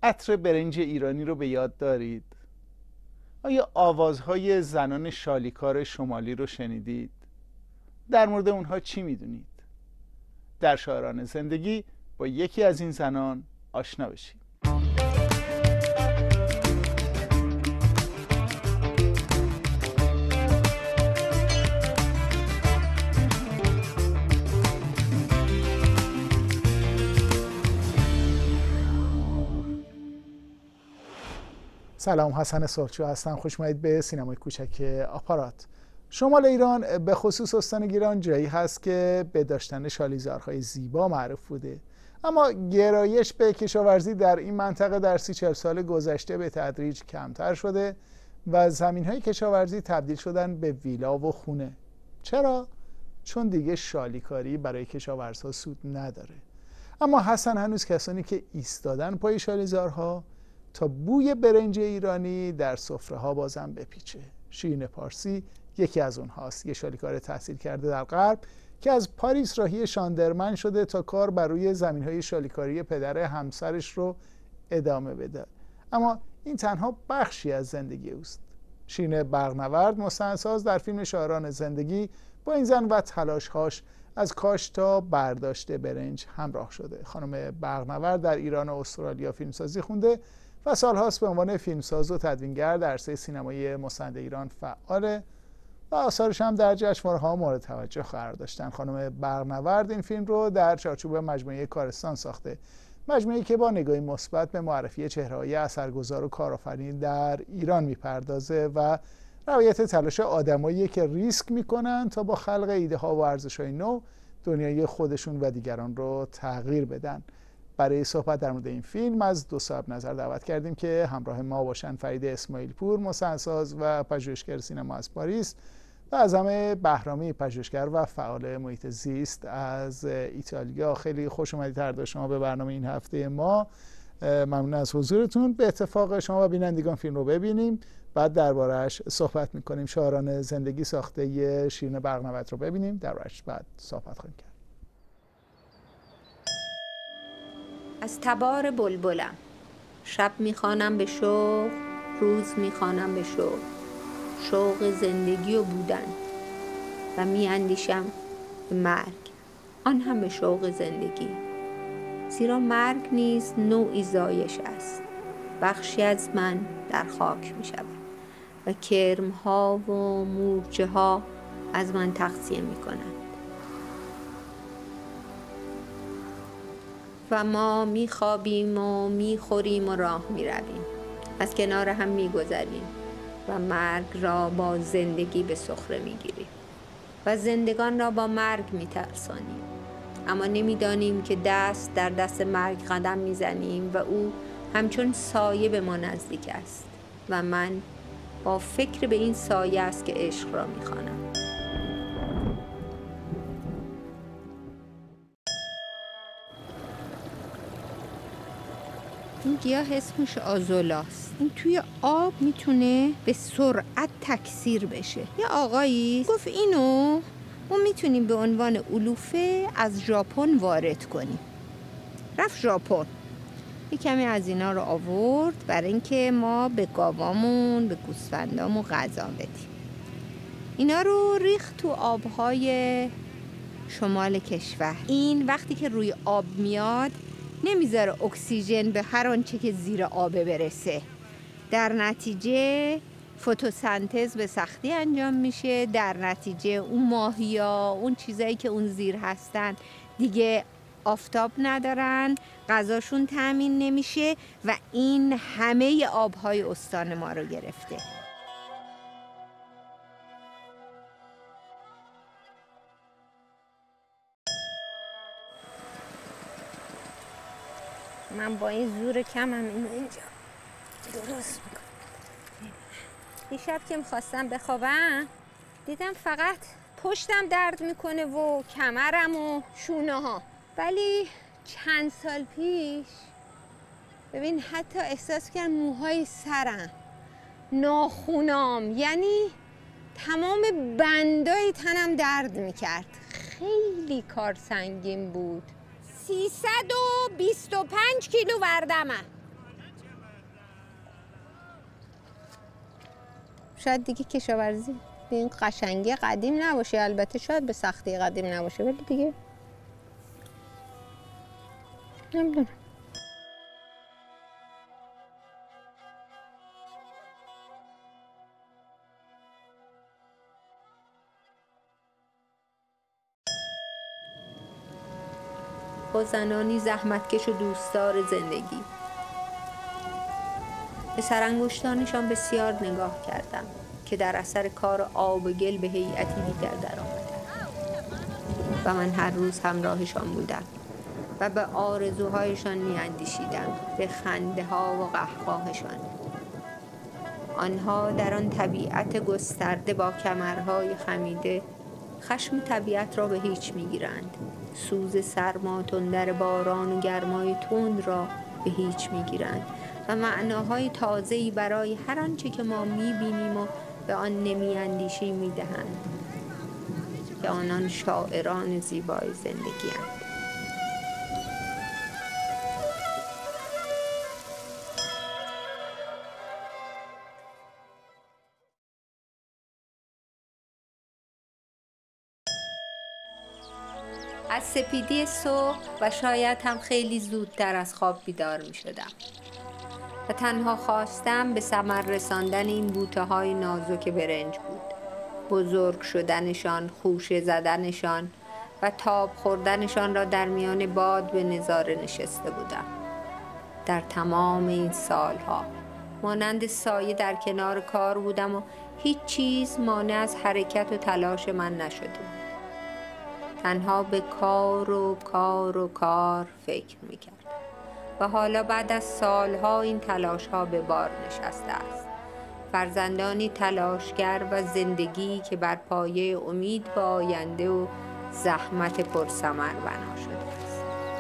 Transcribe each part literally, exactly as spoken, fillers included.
عطر برنج ایرانی رو به یاد دارید؟ آیا آوازهای زنان شالیکار شمالی رو شنیدید؟ در مورد اونها چی میدونید؟ در شاعران زندگی با یکی از این زنان آشنا بشید. سلام، حسن سرخچو هستم. خوش اومدید به سینمای کوچک آپارات. شمال ایران به خصوص استان گیلان جایی هست که به داشتن شالیزارهای زیبا معروف بوده، اما گرایش به کشاورزی در این منطقه در سی چهل سال گذشته به تدریج کمتر شده و زمینهای کشاورزی تبدیل شدن به ویلا و خونه. چرا؟ چون دیگه شالیکاری برای کشاورزها سود نداره. اما حسن هنوز کسانی که ایستادن پای شالیزارها تا بوی برنج ایرانی در سفره ها بازم بپیچه. شیرین پارسی یکی از اونهاست، یه شالیکار تحصیل کرده در غرب که از پاریس راهی شاندرمن شده تا کار بر روی زمینهای شالیکاری پدر همسرش رو ادامه بده. اما این تنها بخشی از زندگی اوست. شیرین برقنورد مستندساز در فیلم شاعران زندگی با این زن و تلاش‌هاش از کاش تا برداشت برنج همراه شده. خانم برقنورد در ایران و استرالیا فیلمسازی خونده و سالهاست به عنوان فیلمساز و تدوینگر در عرصه سینمای مستند ایران فعاله و آثارش هم در جشنواره‌ها مورد توجه قرار داشتن. خانم برقنورد این فیلم رو در چارچوب مجموعه کارستان ساخته، مجموعه‌ای که با نگاهی مثبت به معرفی چهره‌های اثرگذار و کارآفرین در ایران میپردازه و روایت تلاش آدمایی که ریسک میکنن تا با خلق ایده ها و ارزش‌های نو دنیای خودشون و دیگران رو تغییر بدن. برای صحبت در مورد این فیلم از دو صاحب نظر دعوت کردیم که همراه ما باشن. فرید اسماعیل پور، مستندساز و پژوهشگر سینما از پاریس، و اعظم بهرامی، پژوهشگر و فعال محیط زیست از ایتالیا. خیلی خوش اومدید هر دو شما به برنامه این هفته ما. ممنون از حضورتون. به اتفاق شما و بینندگان فیلم رو ببینیم، بعد درباره‌اش صحبت می‌کنیم. شاعران زندگی ساخته شیرین برقنورد رو ببینیم، درباره‌اش بعد صحبت خواهیم کرد. از تبار بلبلم، شب میخوانم به شوق، روز میخوانم به شوق، شوق زندگی و بودن، و میاندیشم به مرگ، آن هم به شوق زندگی. زیرا مرگ نیز نوعی زایش است. بخشی از من در خاک میشود و کرمها و مورچه ها از من تغذیه میکنند و ما میخوابیم و میخوریم و راه میرویم، از کنار هم میگذریم و مرگ را با زندگی به سخره میگیریم و زندگان را با مرگ میترسانیم، اما نمیدانیم که دست در دست مرگ قدم میزنیم و او همچون سایه به ما نزدیک است و من با فکر به این سایه است که عشق را میخوانم. این گیاه اسمش آزولاست. این توی آب میتونه به سرعت تکثیر بشه. یه آقایی گفت اینو ما میتونیم به عنوان علوفه از ژاپن وارد کنیم. رفت ژاپن، یه کمی از اینا رو آورد برای اینکه ما به گاوامون، به گوسفندامون غذا بدیم. اینا رو ریخت تو آبهای شمال کشور. این وقتی که روی آب میاد نمیذاره اکسیژن به هر آنچه که زیر آب برسه. در نتیجه فتوسنتز به سختی انجام میشه. در نتیجه اون ماهیا، اون چیزایی که اون زیر هستن دیگه آفتاب ندارن، غذاشون تامین نمیشه و این همه آبهای استان ما رو گرفته. من با این زور کمم اینو اینجا درست میکنم. دیشب که میخواستم بخوابم دیدم فقط پشتم درد میکنه و کمرم و شونه ها. ولی چند سال پیش ببین حتی احساس کردم موهای سرم، ناخونام، یعنی تمام بندای تنم درد میکرد. خیلی کار سنگین بود. سیصد و بیست و پنج کیلو وردمم. شاید دیگه کشاورزی به این قشنگی قدیم نباشه، البته شاید به سختی قدیم نباشه، ولی دیگه نمیدونم. با زنانی زحمتکش و دوستدار زندگی به سرانگشتانشان بسیار نگاه کردم که در اثر کار آب و گل به هیئتی دیگر درآمدند و من هر روز همراهشان بودم و به آرزوهایشان می‌اندیشیدم، به خنده‌ها و قهقه‌هاشان. آنها در آن طبیعت گسترده با کمرهای خمیده خشم طبیعت را به هیچ می‌گیرند، سوز سرما، تندر باران و گرمای تند را به هیچ می‌گیرند و معناهای تازه‌ای برای هر آنچه که ما می‌بینیم و به آن نمی‌اندیشیم می‌دهند که آنان شاعران زیبای زندگی‌اند. از سپیدی صبح و شاید هم خیلی زودتر از خواب بیدار می شدم و تنها خواستم به ثمر رساندن این بوته های نازک برنج بود، بزرگ شدنشان، خوشه زدنشان و تاب خوردنشان را در میان باد به نظاره نشسته بودم. در تمام این سالها مانند سایه در کنار کار بودم و هیچ چیز مانع از حرکت و تلاش من نشده بود. تنها به کار و کار و کار فکر می‌کردم و حالا بعد از سالها این تلاش‌ها به بار نشسته است. فرزندانی تلاشگر و زندگی که بر پایه امید به آینده و زحمت پرثمر بنا شده است.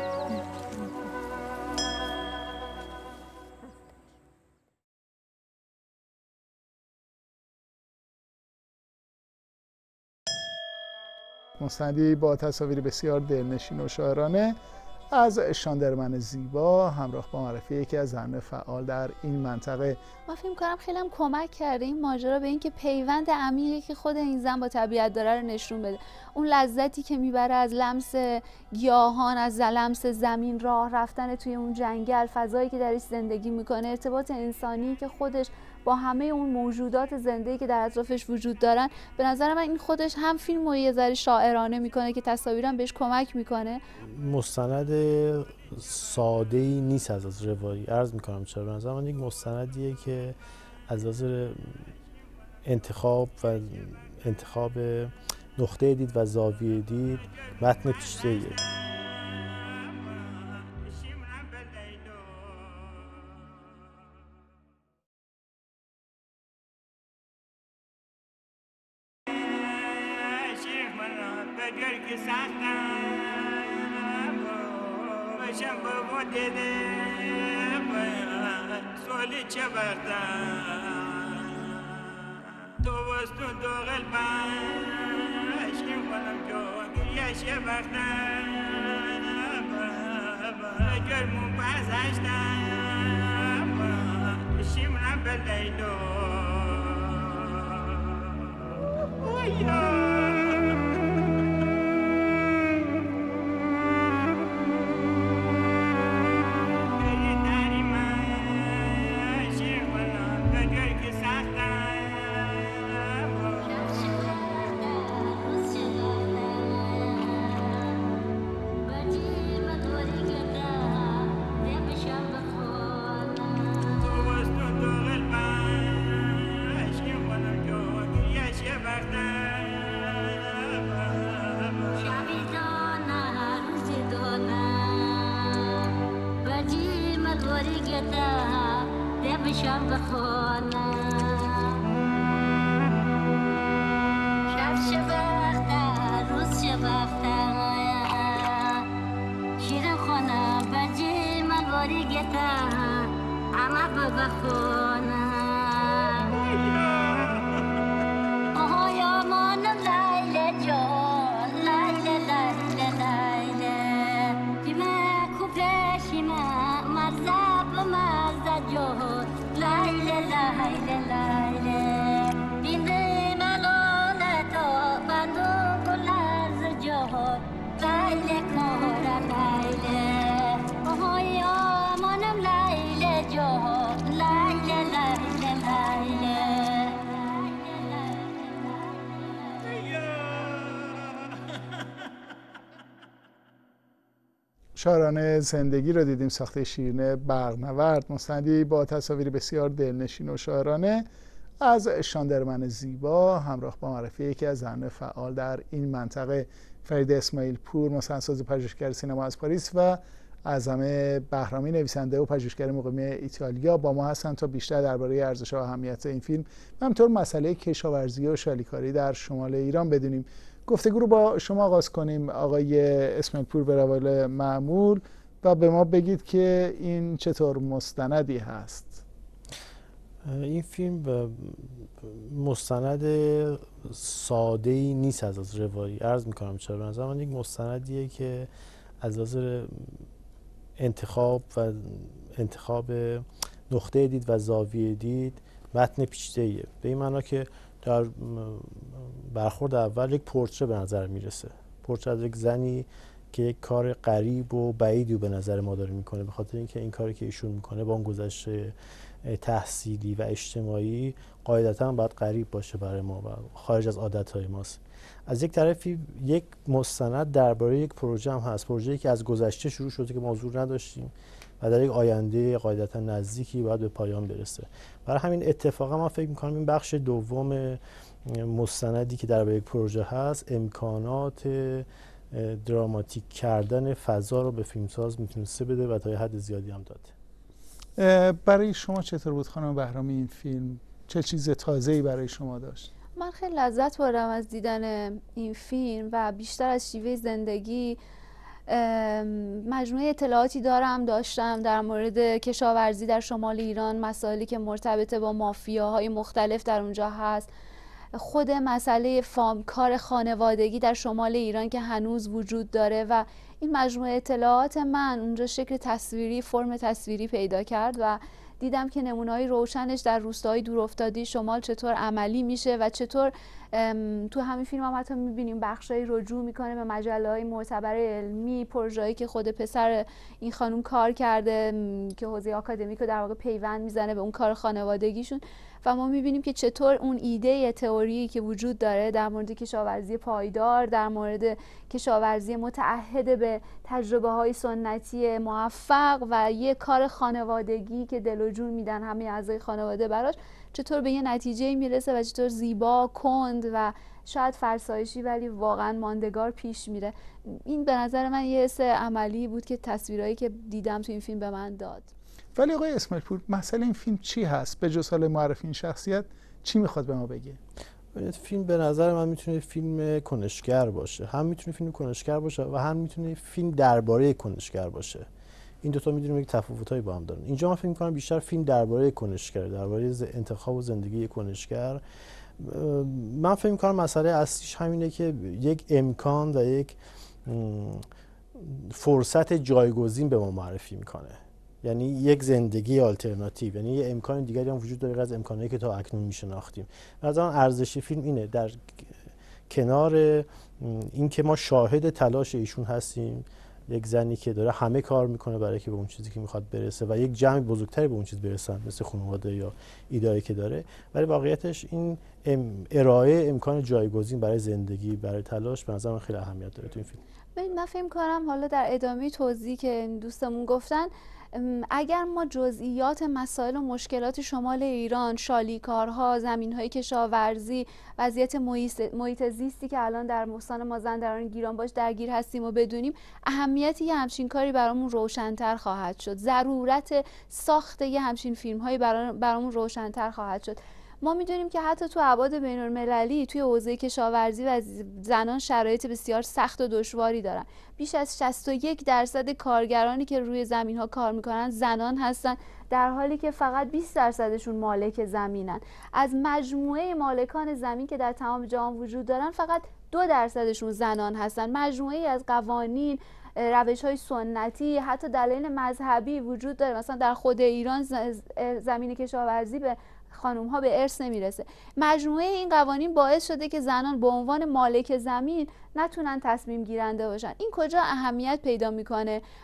مستندی با تصاویر بسیار دلنشین و شاعرانه از شاندرمن زیبا همراه با معرفی یکی از زنان فعال در این منطقه. من فکر می‌کنم خیلی هم کمک کرده این ماجرا به اینکه پیوند عمیقی که خود این زن با طبیعت داره رو نشون بده. اون لذتی که میبره از لمس گیاهان، از لمس زمین، راه رفتن توی اون جنگل، فضایی که درش زندگی میکنه، ارتباط انسانی که خودش با همه اون موجودات زنده‌ای که در اطرافش وجود دارن. به نظر من این خودش هم فیلم رو یه ذره شاعرانه میکنه که تصاویرم بهش کمک میکنه. مستند ساده‌ای نیست از از روایی، عرض میکنم چرا. به نظر من یک مستندیه که از از انتخاب و انتخاب نقطه دید و زاویه دید متن پیشته‌ایه. شاعران زندگی رو دیدیم، ساخته شیرین برقنورد، مستندی با تصاویری بسیار دلنشین و شاعرانه از شاندرمن زیبا همراه با معرفی یکی از زنان فعال در این منطقه، فرید اسماعیل پور، مستندساز و پژوهشگر سینما از پاریس، و اعظم بهرامی، نویسنده و پژوهشگر مقیم ایتالیا با ما هستند تا بیشتر درباره ارزش و اهمیت این فیلم و همینطور مسئله کشاورزی و شالیکاری در شمال ایران بدونیم. گفتگو رو با شما آغاز کنیم آقای اسماعیل پور به روال معمول و به ما بگید که این چطور مستندی هست. این فیلم مستند ساده‌ای نیست از از روایی. عرض می‌کنم چرا. به نظر من یک مستندیه که از نظر انتخاب و انتخاب نقطه دید و زاویه دید متن پیچیده‌ایه، به این معنا که در برخورد اول یک پورتره به نظر میرسه، پورتره از یک زنی که یک کار غریب و بعیدی به نظر ما داره میکنه، به خاطر اینکه این کاری که ایشون میکنه با اون گذشته تحصیلی و اجتماعی قاعدتاً باید غریب باشه برای ما و خارج از عادتهای ماست. از یک طرفی یک مستند درباره یک پروژه هم هست، پروژه‌ای که از گذشته شروع شده که ما حضور نداشتیم و در یک آینده قاعدتاً نزدیکی باید به پایان برسه. برای همین اتفاقا من فکر می‌کنم این بخش دوم مستندی که درباره یک پروژه هست امکانات دراماتیک کردن فضا رو به فیلمساز میتونسته بده و تا یه حد زیادی هم داده. برای شما چطور بود خانم بهرامی این فیلم؟ چه چیز تازه‌ای برای شما داشت؟ من خیلی لذت بردم از دیدن این فیلم و بیشتر از شیوه زندگی مجموعه اطلاعاتی دارم داشتم در مورد کشاورزی در شمال ایران، مسائلی که مرتبط با مافیاهای مختلف در اونجا هست، خود مسئله فام کار خانوادگی در شمال ایران که هنوز وجود داره و این مجموعه اطلاعات من اونجا شکل تصویری، فرم تصویری پیدا کرد و دیدم که نمونه‌های روشنش در روستاهای دورافتاده شمال چطور عملی میشه و چطور تو همین فیلم هم حتی میبینیم بخشای رجوع میکنه به مجله‌های معتبر علمی، پروژه‌ای که خود پسر این خانم کار کرده که حوزه آکادمیک رو در واقع پیوند میزنه به اون کار خانوادگیشون و ما میبینیم که چطور اون ایده تئوری که وجود داره در مورد کشاورزی پایدار، در مورد کشاورزی متعهد به تجربه های سنتی موفق و یه کار خانوادگی که دل و جون میدن همه اعضای خانواده براش، چطور به یه نتیجه میرسه و چطور زیبا، کند و شاید فرسایشی ولی واقعا ماندگار پیش میره. این به نظر من یه حس عملی بود که تصویرهایی که دیدم تو این فیلم به من داد. ولی آقای اسماعیل پور، مسئله این فیلم چی هست؟ به جز حال معرفی این شخصیت چی میخواد به ما بگه؟ فیلم به نظر من میتونه فیلم کنشگر باشه، هم میتونه فیلم کنشگر باشه و هم میتونه فیلم درباره کنشگر باشه. این دو تا میدونیم یک تفاوتایی با هم دارن. اینجا من فکر می‌کنم بیشتر فیلم درباره کنشگر، درباره انتخاب و زندگی کنشگر. من فکر می‌کنم مسئله اصلیش همینه که یک امکان و یک فرصت جایگزین به ما معرفی میکنه، یعنی یک زندگی آلترناتیو، یعنی یه امکان دیگری هم وجود داره از امکاناتی که تا اکنون میشناختیم. مثلا ارزش فیلم اینه، در کنار اینکه ما شاهد تلاش ایشون هستیم، یک زنی که داره همه کار میکنه برای که به اون چیزی که میخواد برسه و یک جمع بزرگتری به اون چیز برسن مثل خانواده یا ایده‌ای که داره، ولی واقعیتش این ارائه امکان جایگزین برای زندگی، برای تلاش به نظر من خیلی اهمیت داره تو این فیلم. من فکر کنم حالا در ادامه توضیحی که دوستمون گفتن، اگر ما جزئیات مسائل و مشکلات شمال ایران، شالیکارها، زمین‌های کشاورزی، وضعیت محیط زیستی که الان در استان مازندران گیلان باش درگیر هستیم و بدونیم، اهمیت یه همچین کاری برامون روشن‌تر خواهد شد. ضرورت ساخت یه همچین فیلم‌هایی برامون روشن‌تر خواهد شد. ما میدونیم که حتی تو ابعاد بین‌المللی توی حوزه کشاورزی و زنان شرایط بسیار سخت و دشواری دارن. بیش از شصت و یک درصد کارگرانی که روی زمین‌ها کار میکنن زنان هستن، در حالی که فقط بیست درصدشون مالک زمینن. از مجموعه مالکان زمین که در تمام جهان وجود دارن فقط دو درصدشون زنان هستن. مجموعه از قوانین، روش‌های سنتی، حتی دلایل مذهبی وجود داره. مثلا در خود ایران زمین کشاورزی به خانوم ها به ارث نمیرسه. مجموعه این قوانین باعث شده که زنان به عنوان مالک زمین نتونن تصمیم گیرنده باشن. این کجا اهمیت پیدا میکنه؟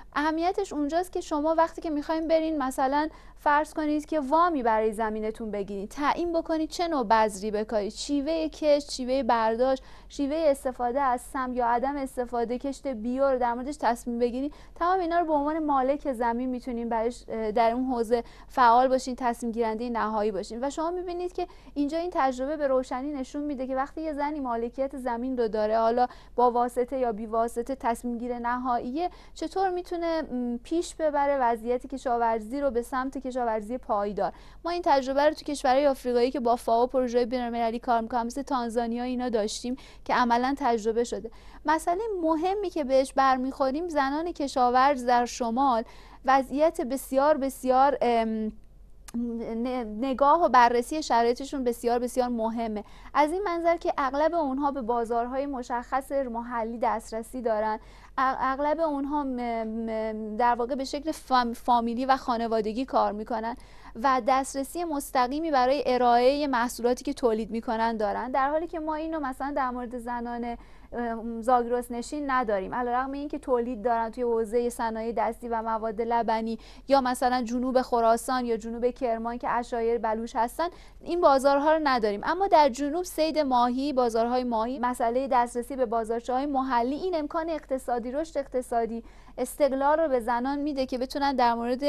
اهمیتش اونجاست که شما وقتی که میخواین برین مثلا فرض کنید که وامی برای زمینتون بگیرید، تعیین بکنید چه نوع بذری بکارید، شیوه کشت، شیوه برداشت، شیوه استفاده از سم یا عدم استفاده، کشت بیو رو در موردش تصمیم بگیرید. تمام اینا رو به عنوان مالک زمین میتونین برش در اون حوزه فعال باشین، تصمیم گیرنده نهایی باشین. و شما میبینید که اینجا این تجربه به روشنی نشون میده که وقتی یه زنی مالکیت زمین رو داره، حالا با واسطه یا بی واسطه تصمیم گیر نهاییه، چطور میتونه پیش ببره وضعیت کشاورزی رو به سمت کشاورزی پایدار. ما این تجربه رو تو کشورهای آفریقایی که با فاو پروژه بین‌المللی کار می‌کنیم مثل تانزانیا اینا داشتیم که عملاً تجربه شده. مسئله مهمی که بهش برمیخوریم زنان کشاورز در شمال وضعیت بسیار بسیار نگاه و بررسی شرایطشون بسیار بسیار مهمه، از این منظر که اغلب اونها به بازارهای مشخص محلی دسترسی دارن، اغلب اونها در واقع به شکل فامیلی و خانوادگی کار میکنن و دسترسی مستقیمی برای ارائه محصولاتی که تولید میکنن دارن، در حالی که ما اینو مثلا در مورد زنان زاگرس نشین نداریم. علیرغم اینکه تولید دارن توی حوزه صنایع دستی و مواد لبنی یا مثلا جنوب خراسان یا جنوب کرمان که عشایر بلوچ هستن، این بازارها رو نداریم. اما در جنوب صید ماهی، بازارهای ماهی، مسئله دسترسی به بازارچه‌های محلی، این امکان اقتصادی، رشد اقتصادی، استقلال رو به زنان میده که بتونن در مورد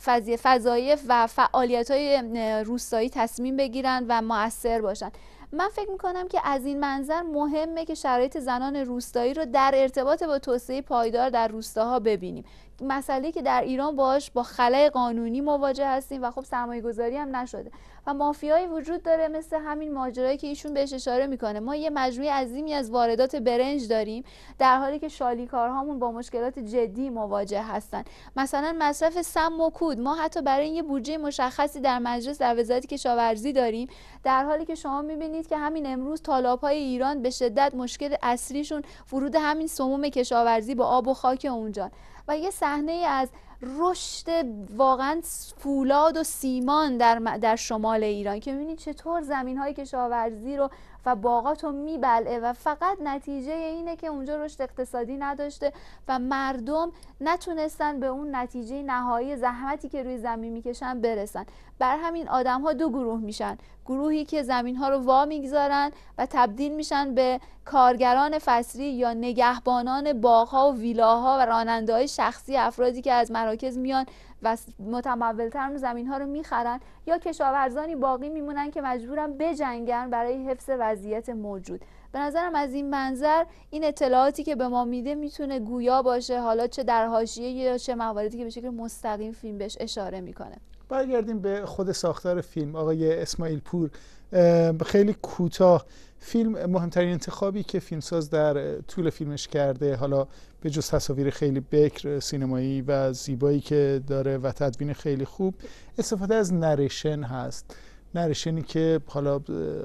وظایف و فعالیت‌های روستایی تصمیم بگیرن و مؤثر باشن. من فکر میکنم که از این منظر مهمه که شرایط زنان روستایی رو در ارتباط با توسعه پایدار در روستاها ببینیم. مسئله که در ایران باش با خلأ قانونی مواجه هستیم و خب سرمایه گذاری هم نشده و مافیایی وجود داره مثل همین ماجرایی که ایشون بهش اشاره میکنه. ما یه مجموعه عظیمی از واردات برنج داریم در حالی که شالیکارهامون با مشکلات جدی مواجه هستن. مثلا مصرف سم و کود، ما حتی برای یه بودجه مشخصی در مجلس در وزارت کشاورزی داریم، در حالی که شما میبینید که همین امروز تالاب‌های ایران به شدت مشکل اصلیشون ورود همین سموم کشاورزی با آب و خاک اونجا و یه صحنه از رشد واقعا فولاد و سیمان در در شمال ایران که می‌بینید چطور زمین‌های کشاورزی رو و باغات رو میبلعه و فقط نتیجه اینه که اونجا رشد اقتصادی نداشته و مردم نتونستن به اون نتیجه نهایی زحمتی که روی زمین میکشن برسن. بر همین آدم‌ها دو گروه میشن، گروهی که زمین‌ها رو وا میگذارن و تبدیل میشن به کارگران فصلی یا نگهبانان باغ‌ها و ویلاها و راننده‌های شخصی افرادی که از مراکز میان و متمول‌تر زمین‌ها رو میخرن، یا کشاورزانی باقی میمونن که مجبورن بجنگن برای حفظ وضعیت موجود. به نظرم از این منظر این اطلاعاتی که به ما میده میتونه گویا باشه، حالا چه در حاشیه یا چه مواردی که به شکل مستقیم فیلم بهش اشاره میکنه. برگردیم به خود ساختار فیلم. آقای اسماعیل پور، خیلی کوتاه، فیلم مهمترین انتخابی که فیلمساز در طول فیلمش کرده، حالا به جز تصاویر خیلی بکر سینمایی و زیبایی که داره و تدوین خیلی خوب، استفاده از نریشن هست. نریشنی که حالا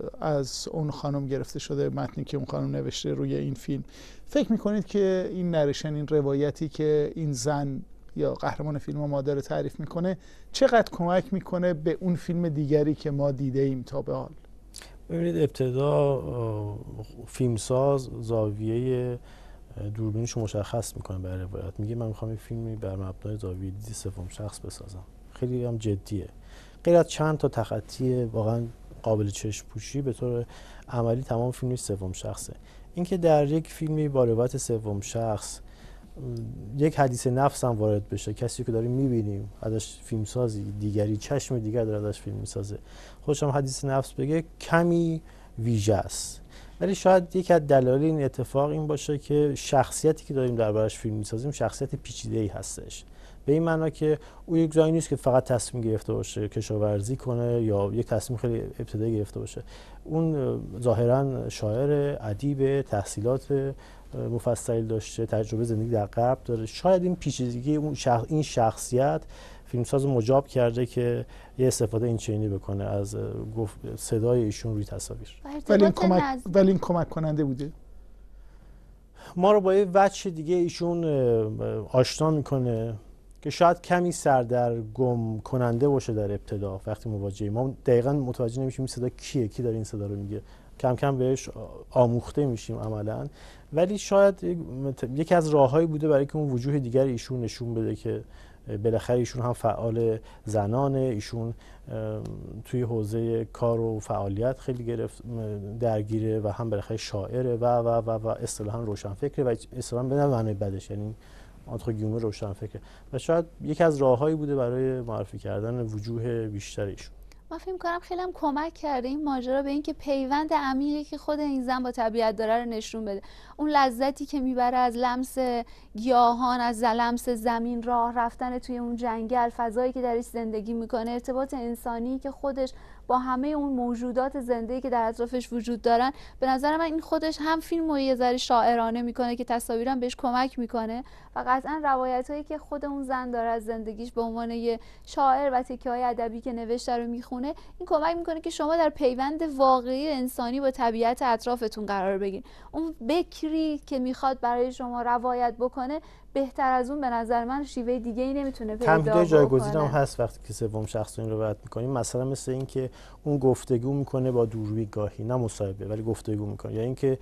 از اون خانم گرفته شده، متنی که اون خانم نوشته روی این فیلم. فکر میکنید که این نریشن، این روایتی که این زن یا قهرمان فیلم ما داره تعریف میکنه، چقدر کمک میکنه به اون فیلم دیگری که ما دیده ایم تا به حال؟ ببینید، ابتدا فیلمساز زاویه دوربینش مشخص میکنه برای روایت. میگه من میخوام یک فیلمی بر مبنای زاویه دید سوم شخص بسازم. خیلی هم جدیه. غیر از چند تا تخطی واقعا قابل چشم پوشی، به طور عملی تمام فیلم سوم شخصه. اینکه در یک فیلمی با روایت سوم شخص یک حدیث نفس هم وارد بشه، کسی که داریم میبینیم ازش فیلمسازی دیگری، چشم دیگر داره ازش فیلم میسازه، خودش هم حدیث نفس بگه، کمی ویژه است. ولی شاید یک از دلایل این اتفاق این باشه که شخصیتی که داریم دربارش فیلم میسازیم شخصیت پیچیده‌ای هستش، به این معنا که او یک زنی نیست که فقط تصمیم گرفته باشه کشاورزی کنه یا یک تصمیم خیلی ابتدایی گرفته باشه. اون ظاهرا شاعر، ادیب، تحصیلات مفصلی داشته، تجربه زندگی در غرب داره. شاید این پیچیدگی اون شخص، این شخصیت فیلمساز مجاب کرده که یه استفاده این چینی بکنه از صدای ایشون روی تصاویر. ولی این کمک ولی این کمک کننده بوده. ما رو با یه وجه دیگه ایشون آشنا میکنه که شاید کمی سردرگم کننده باشه در ابتدا. وقتی مواجهیم ما دقیقاً متوجه نمیشیم صدا کیه، کی داره این صدا رو میگه. کم کم بهش آموخته میشیم عملاً. ولی شاید یکی از راههایی بوده برای که اون وجوه دیگر ایشون نشون بده که بالاخره ایشون هم فعال زنانه، ایشون توی حوزه کار و فعالیت خیلی گرفت درگیره و هم بالاخره شاعره و و و و اصطلاحاً روشنفکره و اصطلاحاً به معنای بدش، یعنی آنتخ گیومه روشنفکره و شاید یکی از راههایی بوده برای معرفی کردن وجوه بیشتر ایشون. من فکر می‌کنم خیلی هم کمک کرده این ماجرا به اینکه پیوند عمیقی که خود این زن با طبیعت داره رو نشون بده. اون لذتی که میبره از لمس گیاهان، از لمس زمین، راه رفتن توی اون جنگل، فضایی که درش زندگی میکنه، ارتباط انسانی که خودش با همه اون موجودات زنده‌ای که در اطرافش وجود دارن. به نظر من این خودش هم فیلم رو یه ذره شاعرانه میکنه که تصاویرم بهش کمک میکنه و قطعا روایتایی که خود اون زن داره از زندگیش به عنوان یه شاعر و تکه‌های ادبی که نوشته رو میخونه، این کمک میکنه که شما در پیوند واقعی انسانی با طبیعت اطرافتون قرار بگیرید. اون بکری که میخواد برای شما روایت بکنه بهتر از اون به نظر من شیوه دیگه ای نمیتونه پیدا بکنه. تمهیدهای جایگزین هم هست وقتی که سوم شخص این رو روایت میکنیم، مثلا مثل این که اون گفتگو میکنه با دورویی، گاهی نه مصاحبه ولی گفتگو میکنه، یا اینکه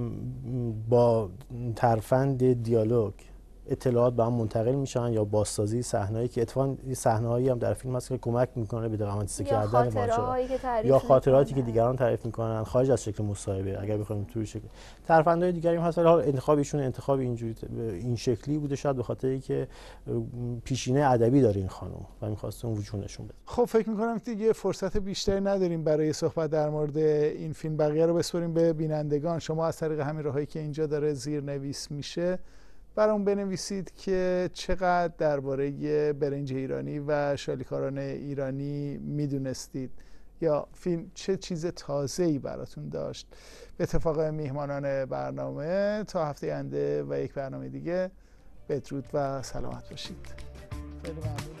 با ترفند دیالوگ اطلاعات به هم منتقل میشن، یا بازسازی صحنه‌ای که اتفاقاً صحنه‌هایی هم در فیلم هست که کمک میکنه به دراماتیزه کردن ماجرا، یا خاطراتی که دیگران تعریف میکنن خارج از شکل مصاحبه اگر بخوایم توی شکل ترفندهای دیگری هم هست. ولی حالا انتخاب ایشون انتخاب اینجوری این شکلی بوده، شاید به خاطر اینکه پیشینه ادبی داره این خانم و می‌خواست اون وجود نشون بده. خب فکر می‌کنم دیگه فرصت بیشتری نداریم برای صحبت در مورد این فیلم، بقیه رو بسپاریم به بینندگان. شما از طریق همین راهایی که اینجا داره زیرنویس میشه برام بنویسید که چقدر درباره برنج ایرانی و شالیکاران ایرانی میدونستید، یا فیلم چه چیز تازه‌ای براتون داشت. به اتفاق میهمانان برنامه تا هفته آینده و یک برنامه دیگه، بدرود و سلامت باشید. خیلی ممنون.